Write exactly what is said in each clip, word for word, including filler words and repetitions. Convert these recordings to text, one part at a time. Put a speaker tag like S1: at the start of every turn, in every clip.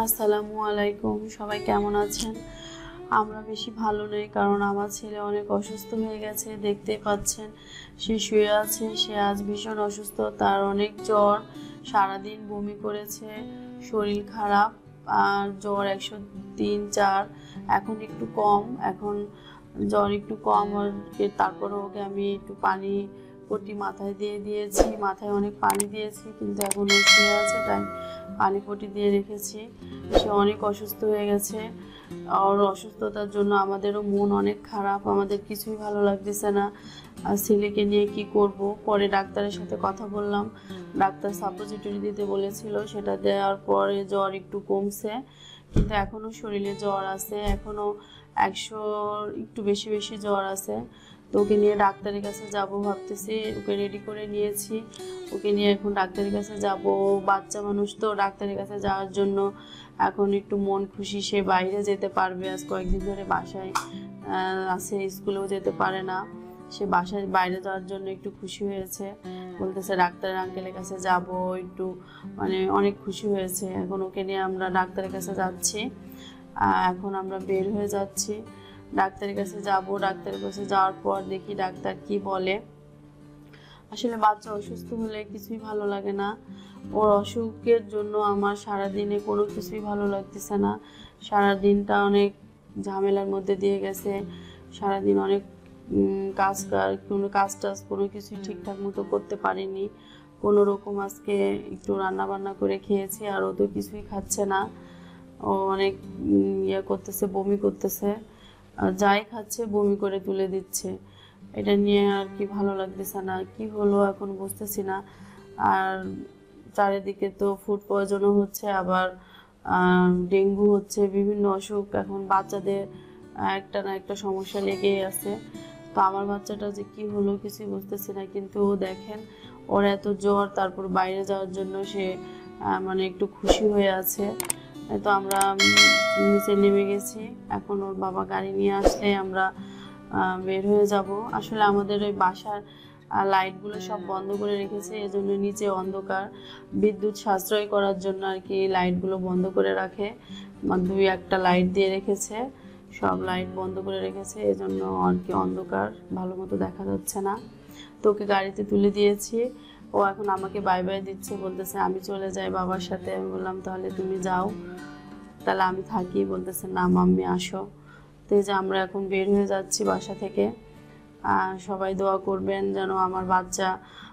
S1: আসসালামু আলাইকুম। সবাই কেমন আছেন? আমরা বেশি ভালো নেই, কারণ আমার ছেলে অনেক অসুস্থ হয়ে গেছে। দেখতে পাচ্ছেন সে শুয়ে আছে। সে আজ ভীষণ অসুস্থ, তার অনেক জ্বর, সারাদিন বমি করেছে, শরীর খারাপ, আর জ্বর একশো তিন চার। এখন একটু কম, এখন জ্বর একটু কম। আর তারপরে ওকে আমি একটু পানি পট্টি মাথায় দিয়ে দিয়েছি, মাথায় অনেক পানি দিয়েছি, কিন্তু এখন ও শুয়ে আছে, তাই পানি পট্টি দিয়ে রেখেছি। সে অনেক অসুস্থ হয়ে গেছে। আর অসুস্থতার জন্য আমাদেরও মন অনেক খারাপ, আমাদের কিছুই ভালো লাগতেছে না। আর ছেলেকে নিয়ে কি করব। পরে ডাক্তারের সাথে কথা বললাম, ডাক্তার সাপোজিটরি দিতে বলেছিল, সেটা দেওয়ার পরে জ্বর একটু কমছে, কিন্তু এখনও শরীরে জ্বর আছে, এখনও একশো একটু বেশি বেশি জ্বর আছে। তো ওকে নিয়ে ডাক্তারের কাছে যাব ভাবতেছি, ওকে রেডি করে নিয়েছি, ওকে নিয়ে এখন ডাক্তারের কাছে যাব। বাচ্চা মানুষ তো, ডাক্তারের কাছে যাওয়ার জন্য এখন একটু মন খুশি, সে বাইরে যেতে পারবে। আজ কয়েকদিন ধরে বাসায় আছে, স্কুলেও যেতে পারে না, সে বাসায় বাইরে যাওয়ার জন্য একটু খুশি হয়েছে, বলতেছে ডাক্তারের আঙ্কেলের কাছে যাব, একটু মানে অনেক খুশি হয়েছে। এখন ওকে নিয়ে আমরা ডাক্তারের কাছে যাচ্ছি, এখন আমরা বের হয়ে যাচ্ছি, ডাক্তারের কাছে যাব। ডাক্তারের কাছে যাওয়ার পর দেখি ডাক্তার কি বলে। আসলে বাচ্চা অসুস্থ হলে কিছুই ভালো লাগে না। ওর অসুখের জন্য আমার সারাদিনে কোনো কিছুই ভালো লাগতেছে না। সারাদিনটা অনেক ঝামেলার মধ্যে দিয়ে গেছে, সারাদিন অনেক কাজ কাজ কোনো কাজ টাজ কোনো কিছুই ঠিকঠাক মতো করতে পারিনি। কোনো রকম আজকে একটু রান্না বান্না করে খেয়েছি, আর ও তো কিছুই খাচ্ছে না, ও অনেক ইয়ে করতেছে, বমি করতেছে, যাই খাচ্ছে বমি করে তুলে দিচ্ছে। এটা নিয়ে আর কি ভালো লাগতেছে না, কি হলো এখন বুঝতেছি না। আর চারিদিকে তো ফুড পয়জনও হচ্ছে, আবার ডেঙ্গু হচ্ছে, বিভিন্ন অসুখ এখন বাচ্চাদের একটা না একটা সমস্যা লেগেই আছে। তো আমার বাচ্চাটা যে কি হলো কিছুই বুঝতেছি না, কিন্তু ও দেখেন ওর এত জ্বর, তারপর বাইরে যাওয়ার জন্য সে মানে একটু খুশি হয়ে আছে। তো আমরা নিচে নেমে গেছি, এখন ওর বাবা গাড়ি নিয়ে আসলে আমরা বের হয়ে যাব। আসলে আমাদের ওই বাসার লাইটগুলো সব বন্ধ করে রেখেছে, এজন্য নিচে অন্ধকার, বিদ্যুৎ সাশ্রয় করার জন্য আর কি লাইটগুলো বন্ধ করে রাখে, দুই একটা লাইট দিয়ে রেখেছে, সব লাইট বন্ধ করে রেখেছে, এজন্য আর কি অন্ধকার, ভালো মতো দেখা যাচ্ছে না। তো ওকে গাড়িতে তুলে দিয়েছি, ও এখন আমাকে বাই বাই দিচ্ছে, বলতেছে আমি চলে যাই বাবার সাথে। আমি বললাম তাহলে তুমি যাও, তাহলে আমি থাকি। বলতেছে না মাম্মি আসো। তো এই যে আমরা এখন বের হয়ে যাচ্ছি বাসা থেকে। সবাই দোয়া করবেন যেন আমার বাচ্চা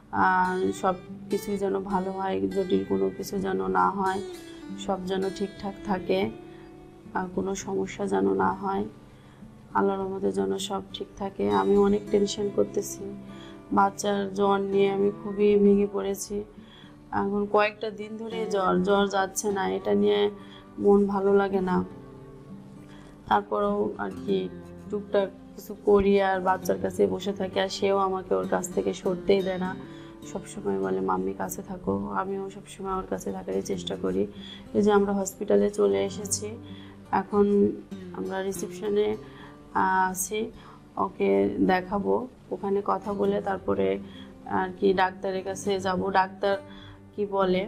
S1: সব কিছুই যেন ভালো হয়, জটিল কোনো কিছু যেন না হয়, সব যেন ঠিকঠাক থাকে, আর কোনো সমস্যা যেন না হয়, আল্লাহর রহমতে যেন সব ঠিক থাকে। আমি অনেক টেনশন করতেছি, বাচ্চার জ্বর নিয়ে আমি খুবই ভেঙে পড়েছি। এখন কয়েকটা দিন ধরে জ্বর জ্বর যাচ্ছে না, এটা নিয়ে মন ভালো লাগে না। তারপরেও আর কি টুকটাক কিছু করি, আর বাচ্চার কাছে বসে থাকি, আর সেও আমাকে ওর কাছ থেকে সরতেই দেয় না, সবসময় বলে মাম্মি কাছে থাকো। আমিও সবসময় ওর কাছে থাকারই চেষ্টা করি। এই যে আমরা হসপিটালে চলে এসেছি, এখন আমরা রিসেপশনে আছি, ওকে দেখাবো, ওখানে কথা বলে তারপরে আর কি ডাক্তারের কাছে যাব। ডাক্তার কি বলে,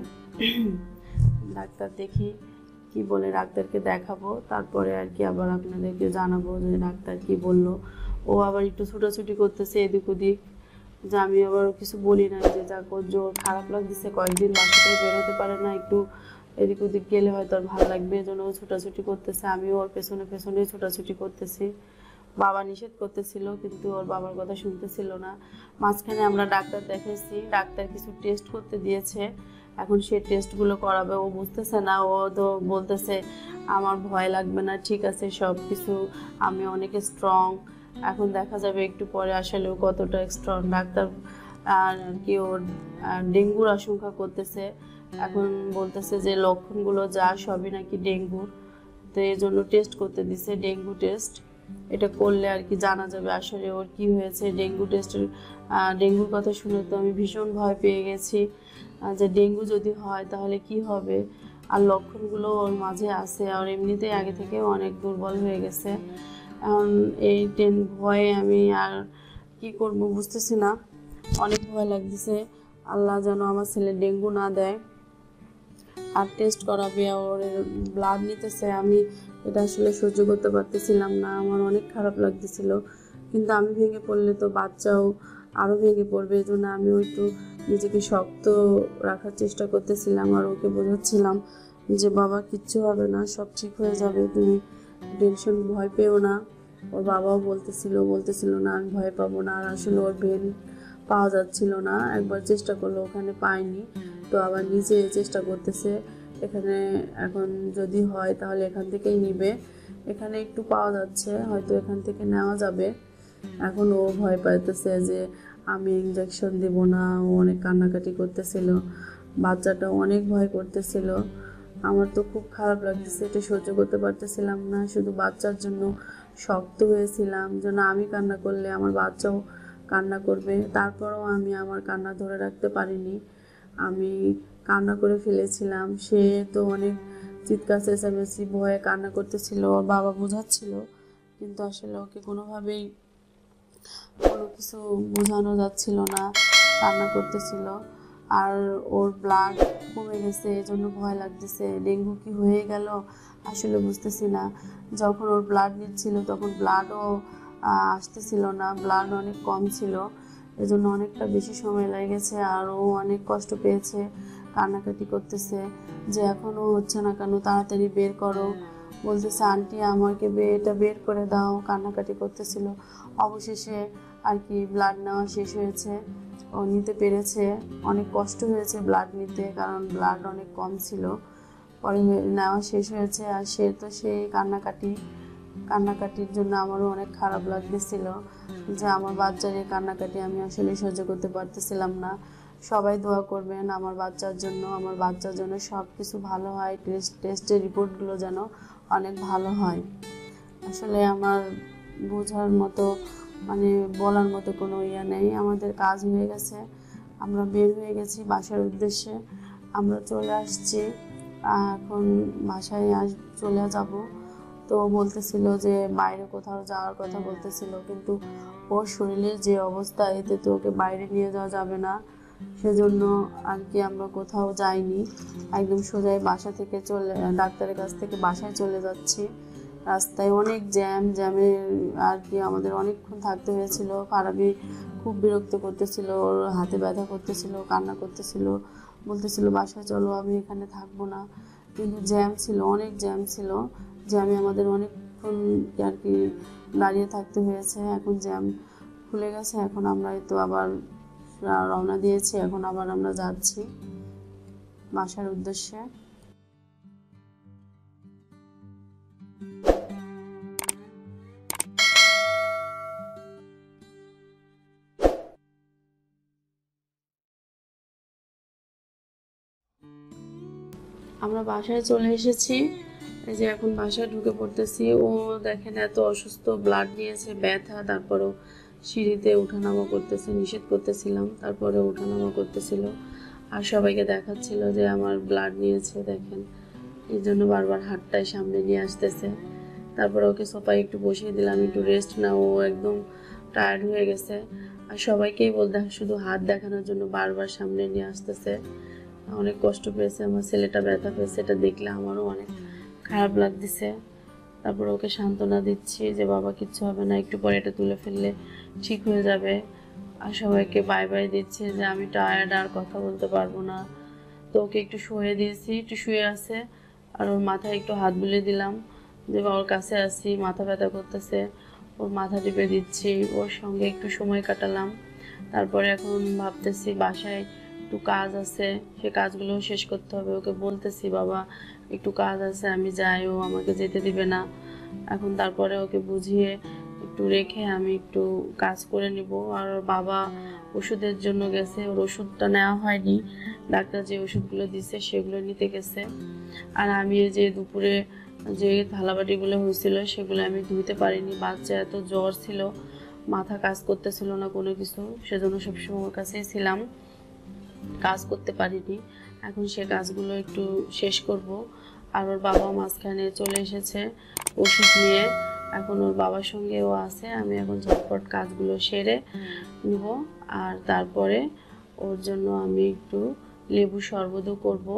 S1: ডাক্তার দেখি কি বলে, ডাক্তারকে দেখাবো, তারপরে আর কি আবার আপনাদেরকে জানাবো যে ডাক্তার কি বললো। ও আবার একটু ছুটাছুটি করতেছে এদিক ওদিক, যে আমি আবার কিছু বলি না, যে যা জোর খারাপ লাগতেছে, কয়েকদিন বাসা থেকে বেরোতে পারে না, একটু এদিক ওদিক গেলে হয়তো আর ভালো লাগবে, এজন্য ও ছুটাছুটি করতেছে, আমিও ওর পেছনে পেছনে ছুটাছুটি করতেছি। বাবা নিষেধ করতেছিল, কিন্তু ওর বাবার কথা শুনতেছিল না। মাঝখানে আমরা ডাক্তার দেখাইছি, ডাক্তার কিছু টেস্ট করতে দিয়েছে, এখন সে টেস্টগুলো করাবে। ও বুঝতেছে না, ও তো বলতেছে আমার ভয় লাগবে না, ঠিক আছে সব কিছু, আমি অনেক স্ট্রং। এখন দেখা যাবে একটু পরে আসলে ও কতটা স্ট্রং। ডাক্তার আর কি ওর ডেঙ্গুর আশঙ্কা করতেছে, এখন বলতেছে যে লক্ষণগুলো যা সবই নাকি ডেঙ্গুর। তো এই জন্য টেস্ট করতে দিছে, ডেঙ্গু টেস্ট। এটা করলে আর কি জানা যাবে আসলে ওর কি হয়েছে। ডেঙ্গু টেস্টের ডেঙ্গুর কথা শুনে তো আমি ভীষণ ভয় পেয়ে গেছি, যে ডেঙ্গু যদি হয় তাহলে কি হবে। আর লক্ষণগুলো ওর মাঝে আছে, আর এমনিতেই আগে থেকে অনেক দুর্বল হয়ে গেছে। এখন এই টেন ভয়ে আমি আর কি করব বুঝতেছি না, অনেক ভয় লাগতেছে। আল্লাহ যেন আমার ছেলে ডেঙ্গু না দেয়। আর টেস্ট করাবে, ওর ব্লাড নিতেছে। আমি এটা আসলে সহ্য করতে পারতেছিলাম না, আমার অনেক খারাপ লাগতেছিল। কিন্তু আমি ভেঙে পড়লে তো বাচ্চাও আরও ভেঙে পড়বে, এই জন্য আমিও একটু নিজেকে শক্ত রাখার চেষ্টা করতেছিলাম আর ওকে বোঝাচ্ছিলাম যে বাবা কিচ্ছু হবে না, সব ঠিক হয়ে যাবে, তুমি টেনশন ভয় পেও না। ওর বাবাও বলতেছিল বলতেছিল না আমি ভয় পাবো না। আর আসলে ওর ভেন পাওয়া যাচ্ছিল না, একবার চেষ্টা করলো ওখানে পায়নি, তো আবার নিজে চেষ্টা করতেছে এখানে। এখন যদি হয় তাহলে এখান থেকেই নিবে, এখানে একটু পাওয়া যাচ্ছে, হয়তো এখান থেকে নেওয়া যাবে। এখন ও ভয় পাইতেছে যে আমি ইঞ্জেকশন দেব না, ও অনেক কান্নাকাটি করতেছিল, বাচ্চাটা অনেক ভয় করতেছিল। আমার তো খুব খারাপ লাগতেছে, এটা সহ্য করতে পারতেছিলাম না, শুধু বাচ্চার জন্য শক্ত হয়েছিলাম যেন আমি কান্না করলে আমার বাচ্চাও কান্না করবে। তারপরেও আমি আমার কান্না ধরে রাখতে পারিনি, আমি কান্না করে ফেলেছিলাম। সে তো অনেক চিৎকার চেঁচামেচি ভয়ে কান্না করতেছিল, ওর বাবা বোঝাচ্ছিল, কিন্তু আসলে ওকে কোনোভাবেই কোনো কিছু বোঝানো যাচ্ছিল না, কান্না করতেছিল। আর ওর ব্লাড কমে গেছে, এই জন্য ভয় লাগতেছে ডেঙ্গু কি হয়ে গেল আসলে বুঝতেছি না। যখন ওর ব্লাড নিচ্ছিল তখন ব্লাডও আসতেছিল না, ব্লাড অনেক কম ছিল, এজন্য অনেকটা বেশি সময় লেগেছে। আর ও অনেক কষ্ট পেয়েছে, কান্নাকাটি করতেছে যে এখনও হচ্ছে না কেন, তাড়াতাড়ি বের করো, বলতেছে আন্টি আমাকে এটা বের করে দাও, কান্নাকাটি করতেছিল। অবশেষে আর কি ব্লাড নেওয়া শেষ হয়েছে, ও নিতে পেরেছে। অনেক কষ্ট হয়েছে ব্লাড নিতে, কারণ ব্লাড অনেক কম ছিল। পরে নেওয়া শেষ হয়েছে, আর সে তো সেই কান্নাকাটি কান্নাকাটির জন্য আমারও অনেক খারাপ লাগতেছিল যে আমার বাচ্চার এই কান্নাকাটি আমি আসলে সহ্য করতে পারতেছিলাম না। সবাই দোয়া করবেন আমার বাচ্চার জন্য, আমার বাচ্চার জন্য সব কিছু ভালো হয়, টেস্ট টেস্টের রিপোর্টগুলো যেন অনেক ভালো হয়। আসলে আমার বোঝার মতো মানে বলার মতো কোনো ইয়ে নেই। আমাদের কাজ হয়ে গেছে, আমরা বের হয়ে গেছি বাসার উদ্দেশ্যে, আমরা চলে আসছি, এখন বাসায় আস চলে যাব। তো বলতেছিল যে বাইরে কোথাও যাওয়ার কথা বলতেছিল, কিন্তু ওর শরীরের যে অবস্থা, এতে তো ওকে বাইরে নিয়ে যাওয়া যাবে না, সেজন্য আর কি আমরা কোথাও যাইনি, একদম সোজাই বাসা থেকে চলে ডাক্তারের কাছ থেকে বাসায় চলে যাচ্ছি। রাস্তায় অনেক জ্যাম, জ্যামে আর কি আমাদের অনেকক্ষণ থাকতে হয়েছিল। ফারাবি খুব বিরক্ত করতেছিল, ওর হাতে ব্যথা করতেছিল, কান্না করতেছিল, বলতেছিল বাসায় চলো, আমি এখানে থাকবো না। কিন্তু জ্যাম ছিল, অনেক জ্যাম ছিল, জ্যামে আমাদের অনেকক্ষণ আর কি দাঁড়িয়ে থাকতে হয়েছে। এখন জ্যাম খুলে গেছে, এখন আমরা তো আবার রওনা দিয়েছি, এখন আবার আমরা যাচ্ছি বাসার উদ্দেশ্যে। আমরা বাসায় চলে এসেছি, এই যে এখন বাসায় ঢুকে পড়তেছি। ও দেখেন এত অসুস্থ, ব্লাড নিয়েছে, ব্যথা, তারপরেও সিঁড়িতে ওঠানামা করতেছে, নিষেধ করতেছিলাম, তারপরে ওঠানামা করতেছিল আর সবাইকে দেখাচ্ছিল যে আমার ব্লাড নিয়েছে দেখেন, এই জন্য বারবার হাতটায় সামনে নিয়ে আসতেছে। তারপরে ওকে সোফায় একটু বসিয়ে দিলাম, একটু রেস্ট না, ও একদম টায়ার্ড হয়ে গেছে। আর সবাইকেই বলতে শুধু হাত দেখানোর জন্য বারবার সামনে নিয়ে আসতেছে। অনেক কষ্ট পেয়েছে আমার ছেলেটা, ব্যথা পেয়েছে, এটা দেখলে আমারও অনেক খারাপ লাগতেছে। তারপর ওকে সান্ত্বনা দিচ্ছি যে বাবা কিচ্ছু হবে না, একটু পরে এটা তুলে ফেললে ঠিক হয়ে যাবে। আর সবাইকে বাই বাই দিচ্ছে যে আমি টায়ার্ড, আর কথা বলতে পারবো না। তো ওকে একটু শুয়ে দিয়েছি, একটু শুয়ে আছে, আর ওর মাথায় একটু হাত বুলিয়ে দিলাম যে ওর কাছে আসি, মাথা ব্যথা করতেছে, ওর মাথা টিপে দিচ্ছি, ওর সঙ্গে একটু সময় কাটালাম। তারপরে এখন ভাবতেছি বাসায় একটু কাজ আছে, সে কাজগুলো শেষ করতে হবে। ওকে বলতেছি বাবা একটু কাজ আছে, আমি যাই, ও আমাকে যেতে দিবে না। এখন তারপরে ওকে বুঝিয়ে একটু রেখে আমি একটু কাজ করে নিব। আর ওর বাবা ওষুধের জন্য গেছে, ওর ওষুধটা নেওয়া হয়নি, ডাক্তার যে ওষুধগুলো দিচ্ছে সেগুলো নিতে গেছে। আর আমি যে দুপুরে যে থালাবাটিগুলো হয়েছিল সেগুলো আমি ধুইতে পারিনি, বাচ্চা এত জ্বর ছিল, মাথা কাজ করতেছিল না কোনো কিছু, সেজন্য সবসময় ওর কাছেই ছিলাম, কাজ করতে পারিনি। এখন সে কাজগুলো একটু শেষ করব। আর ওর বাবা মাঝখানে চলে এসেছে ওষুধ নিয়ে, এখন ওর বাবার সঙ্গে ও আছে, আমি এখন ঝটপট কাজগুলো সেরে নিব। আর তারপরে ওর জন্য আমি একটু লেবু শরবতও করব।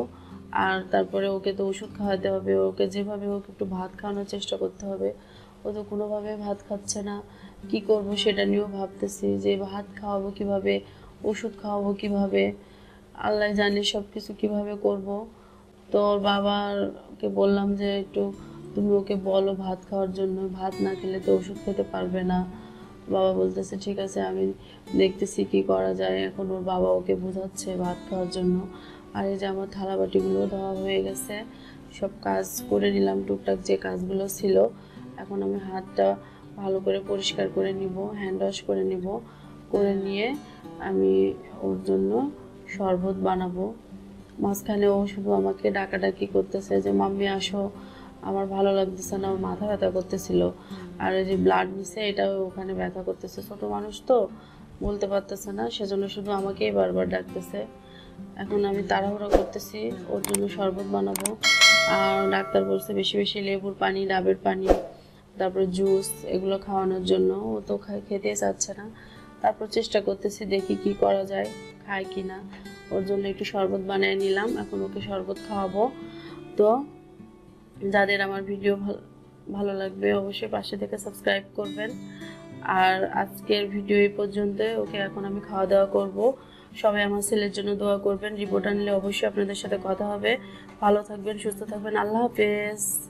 S1: আর তারপরে ওকে তো ওষুধ খাওয়াতে হবে, ওকে যেভাবে হোক একটু ভাত খাওয়ানোর চেষ্টা করতে হবে। ও তো কোনোভাবে ভাত খাচ্ছে না, কি করব সেটা নিয়েও ভাবতেছি যে ভাত খাওয়াবো কিভাবে, ওষুধ খাওয়াবো কিভাবে, আল্লাহ জানে সব কিছু কীভাবে করব। তো ওর বাবাকে বললাম যে একটু তুমি ওকে বলো ভাত খাওয়ার জন্য, ভাত না খেলে তো ওষুধ খেতে পারবে না। বাবা বলতেছে ঠিক আছে আমি দেখতেছি কি করা যায়। এখন ওর বাবা ওকে বোঝাচ্ছে ভাত খাওয়ার জন্য। আর এই যে আমার থালা বাটিগুলো ধোয়া হয়ে গেছে, সব কাজ করে নিলাম টুকটাক যে কাজগুলো ছিল। এখন আমি হাতটা ভালো করে পরিষ্কার করে নিব, হ্যান্ড ওয়াশ করে নিব, করে নিয়ে আমি ওর জন্য শরবত বানাবো। মাঝখানে ও শুধু আমাকে ডাকাডাকি করতেছে যে মাম্মি আসো, আমার ভালো লাগতেছে না, আমার মাথা ব্যথা করতেছিল। আর এই যে ব্লাড নিছে এটাও ওখানে ব্যথা করতেছে, ছোট মানুষ তো বলতে পারতেছে না, সেজন্য শুধু আমাকেই বারবার ডাকতেছে। এখন আমি তাড়াহুড়ো করতেছি, ওর জন্য শরবত বানাবো। আর ডাক্তার বলছে বেশি বেশি লেবুর পানি, ডাবের পানি, তারপরে জুস এগুলো খাওয়ানোর জন্য। ও তো খেতে চাচ্ছে না, তারপর চেষ্টা করতেছি দেখি কি করা যায়, খায় কি না। ওর জন্য একটু শরবত বানিয়ে নিলাম, এখন ওকে শরবত খাওয়াবো। তো যাদের আমার ভিডিও ভালো লাগবে অবশ্যই পাশে থেকে সাবস্ক্রাইব করবেন। আর আজকের ভিডিও এই পর্যন্ত। ওকে এখন আমি খাওয়া দাওয়া করব। সবাই আমার ছেলের জন্য দোয়া করবেন। রিপোর্ট আনলে অবশ্যই আপনাদের সাথে কথা হবে। ভালো থাকবেন, সুস্থ থাকবেন। আল্লাহ হাফেজ।